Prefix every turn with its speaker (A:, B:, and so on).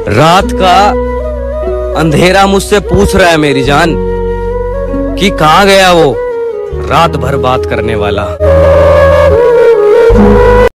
A: रात का अंधेरा मुझसे पूछ रहा है मेरी जान कि कहाँ गया वो रात भर बात करने वाला।